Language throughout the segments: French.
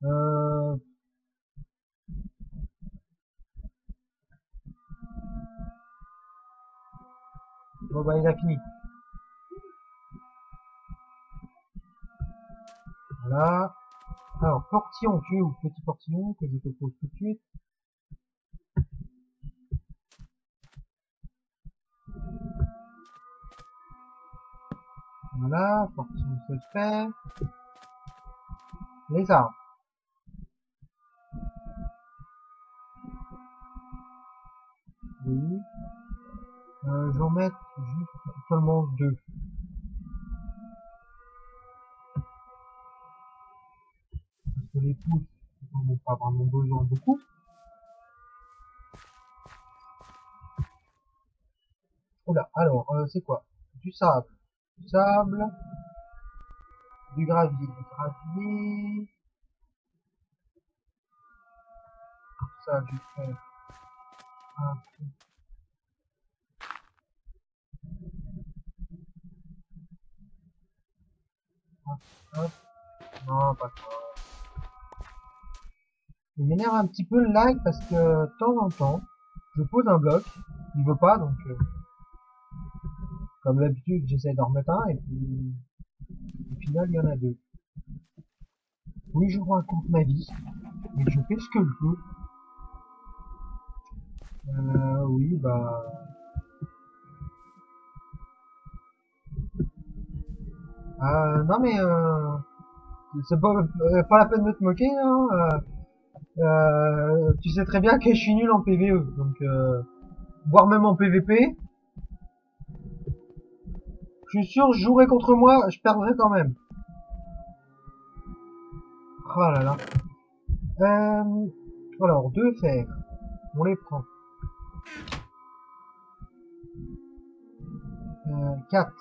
Euh, bon bah il a fini. Voilà. Alors, portillon, tu es où, petit portillon, que je te pose tout de suite. Voilà, portillon se fait. Les arbres. Oui. Je vais en mettre juste seulement deux. Parce que les pousses, ils n'en ont pas vraiment besoin beaucoup. Oula, alors, c'est quoi? Du sable. Du sable. Du gravier. Du gravier. Comme ça, je vais faire un truc. Hop, hop. Non, pas ça. Il m'énerve un petit peu le lag parce que de temps en temps, je pose un bloc, il veut pas, donc comme d'habitude j'essaie d'en remettre un et puis au final il y en a deux. Oui, je raconte ma vie, mais je fais ce que je veux. Oui, bah... non mais c'est pas la peine de te moquer, hein. Tu sais très bien que je suis nul en PvE, donc voire même en PvP. Je suis sûr, je jouerai contre moi, je perdrai quand même. Oh là là. Alors, deux fers. On les prend. 4.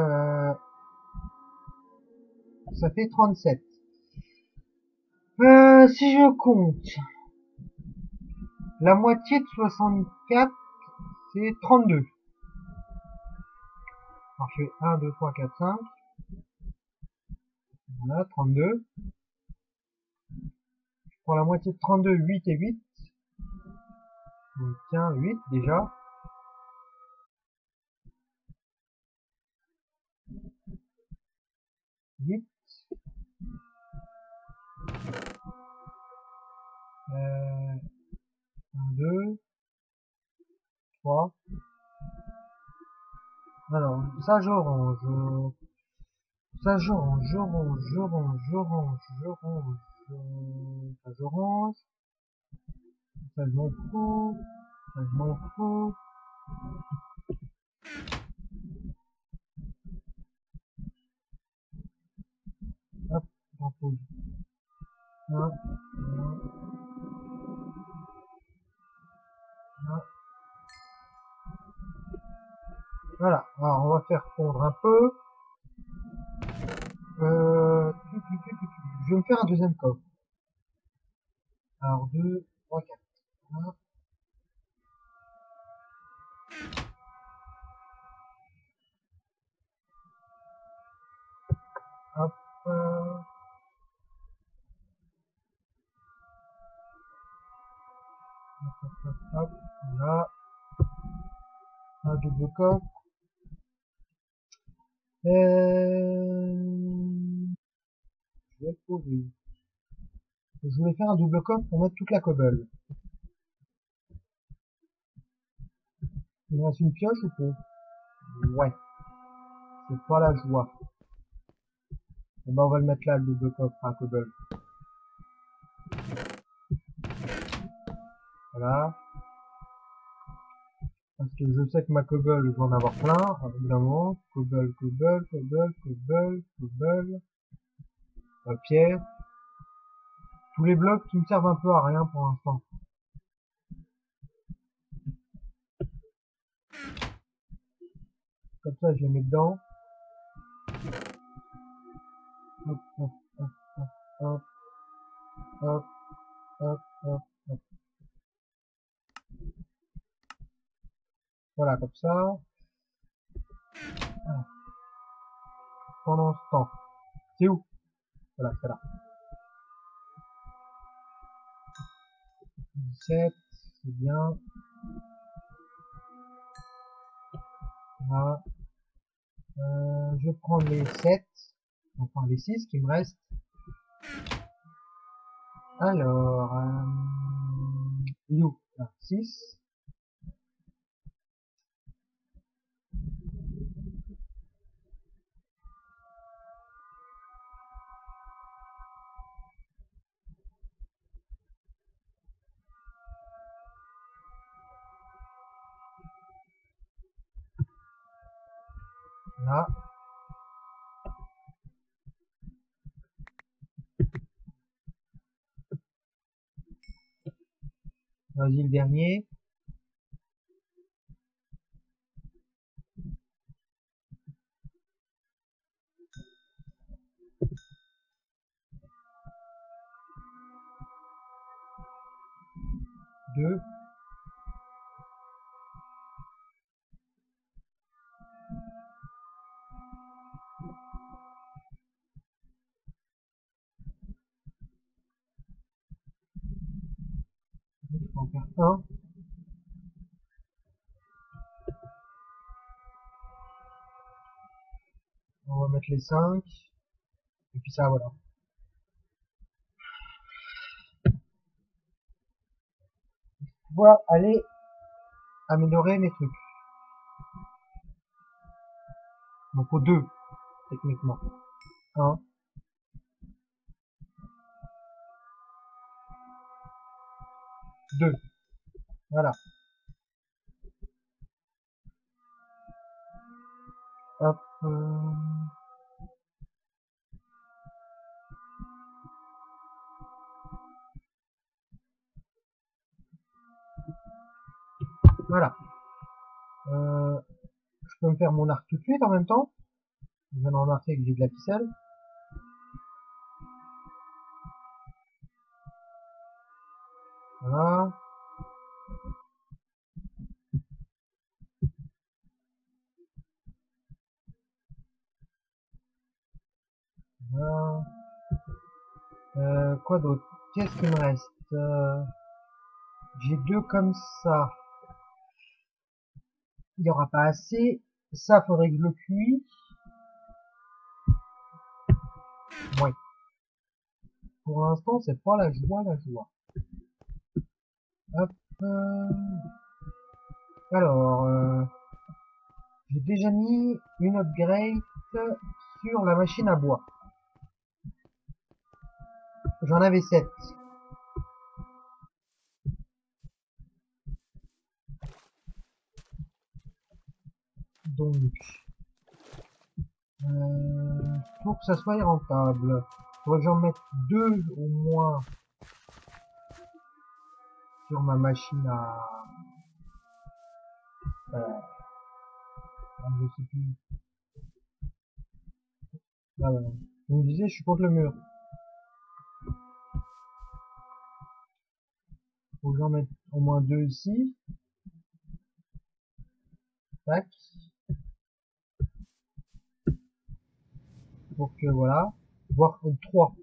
Ça fait 37. Si je compte, la moitié de 64, c'est 32. Alors je fais 1, 2, 3, 4, 5. Voilà, 32. Je prends la moitié de 32, 8 et 8. Donc tiens, 8 déjà. 8. 1, 2, 3. Alors, ça je range. Ça je range, je range, je range, je range, je range. Ça je range. Ça je m'en fous. Ça je m'en fous. Hop, j'en pose. Un, un, un. Voilà. Alors on va faire fondre un peu. Je vais me faire un deuxième coffre. Alors 2, 3, 4. Hop, hop, voilà. Un double coffre. Je vais le poser. Je voulais faire un double coffre pour mettre toute la cobble. Il me reste une pioche ou pas? Ouais, c'est pas la joie. Bon bah on va le mettre là, le double coffre à cobble. Voilà. Parce que je sais que ma cobble, je vais en avoir plein, évidemment. Cobble, cobble, cobble, cobble, cobble. Pierre. Tous les blocs qui me servent un peu à rien pour l'instant. Comme ça, je les mets dedans. Hop, hop, hop, hop, hop, hop, hop, hop. Voilà, comme ça. Alors, pendant ce temps. C'est où? Voilà, c'est là. 17, c'est bien. Là. Je vais prendre les 7, enfin les 6 qui me restent. Alors, You, 6. Là. Vas-y, le dernier. Deux. Je vais en faire un. On va mettre les 5. Et puis ça, voilà. Voilà, aller améliorer mes trucs. Donc faut 2, techniquement. 1. 2. Voilà. Hop. Voilà. Je peux me faire mon arc tout de suite en même temps. Je viens de remarquer que j'ai de la ficelle. Voilà. Voilà. Quoi d'autre? Qu'est-ce qui me reste? J'ai 2 comme ça. Il n'y aura pas assez. Ça, faudrait que je le cuise. Ouais. Pour l'instant, c'est pas la joie, la joie. Hop. Alors, j'ai déjà mis une upgrade sur la machine à bois. J'en avais 7. Donc, pour que ça soit rentable, faudrait que j'en mette 2 au moins sur ma machine à... je sais plus. Ah, voilà. Je me disais, je suis contre le mur. Faut que j'en mette au moins 2 ici. Tac. Pour que, voilà. Voire 3.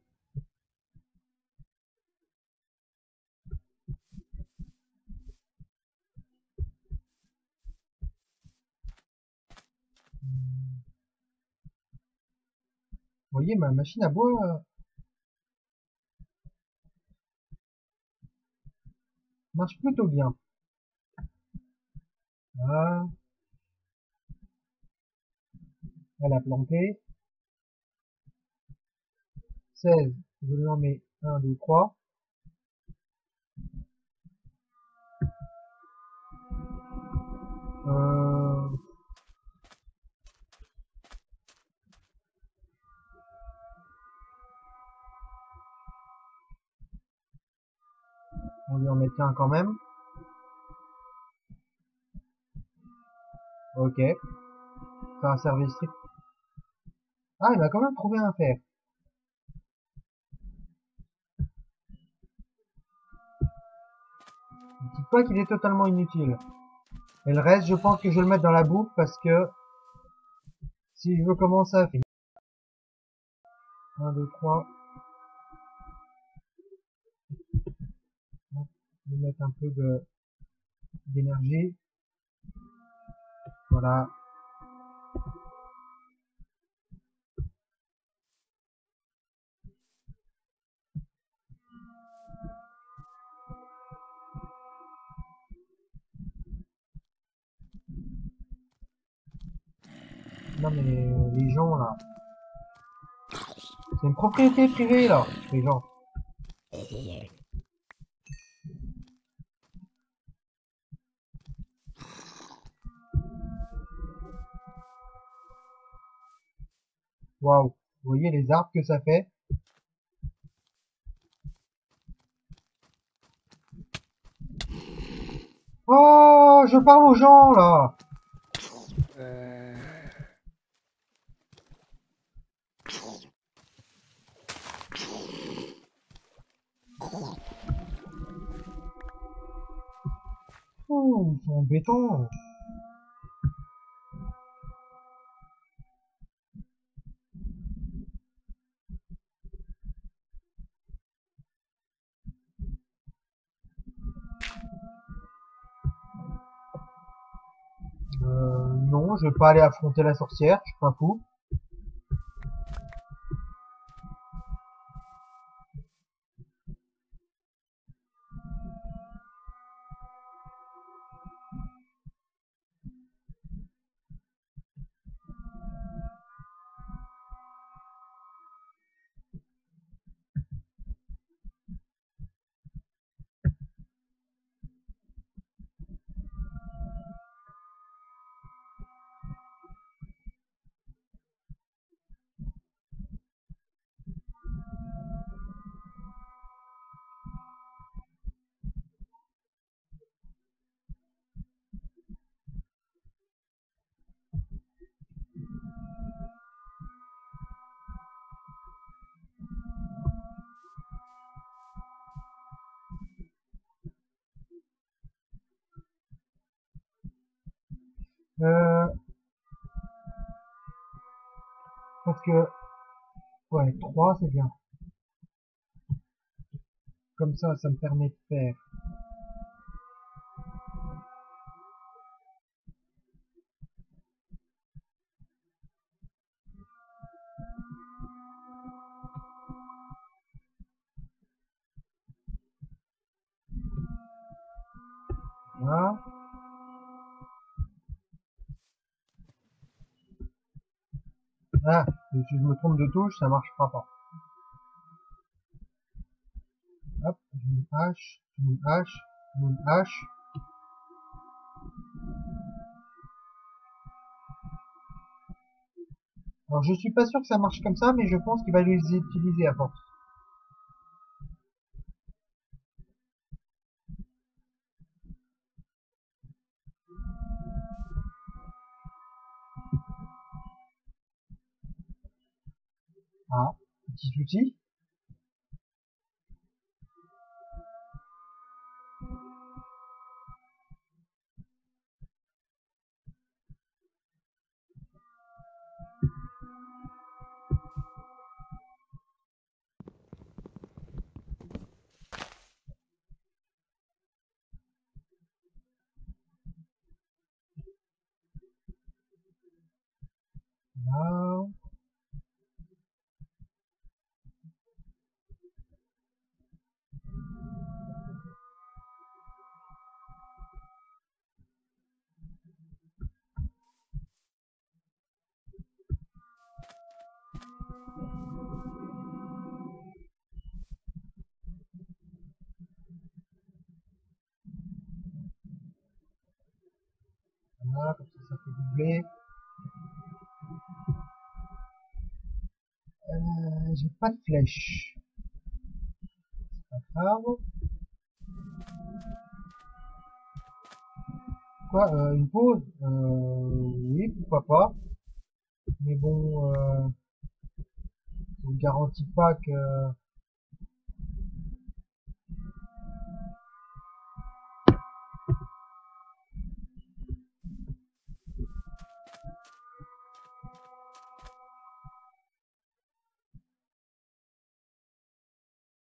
Vous voyez, ma machine à bois marche plutôt bien. Voilà. Elle a planté. 16. Je lui en mets 1, 2, 3. On lui en met un quand même. Ok. C'est un service strict. Ah, il m'a quand même trouvé un fer. Je dis pas qu'il est totalement inutile. Et le reste, je pense que je vais le mettre dans la boucle parce que si je veux commencer à faire 1, 2, 3. mettre un peu d'énergie. Voilà. Non mais les gens là, c'est une propriété privée là, les gens. Waouh, vous voyez les arbres que ça fait? Oh, je parle aux gens là. Oh, ils sont embêtants. Non, je vais pas aller affronter la sorcière, je suis pas fou. Euh, parce que, ouais, 3 c'est bien. Comme ça me permet de faire. Voilà. Ah, si je me trompe de touche, ça marchera pas. Hop, j'ai une hache, j'ai une hache, j'ai une hache. Alors je suis pas sûr que ça marche comme ça, mais je pense qu'il va les utiliser à force. Ah, petit souci. Là, voilà, comme ça fait doubler. J'ai pas de flèche. Pas grave. Quoi, une pause? Oui, pourquoi pas. Mais bon, je vous garantis pas que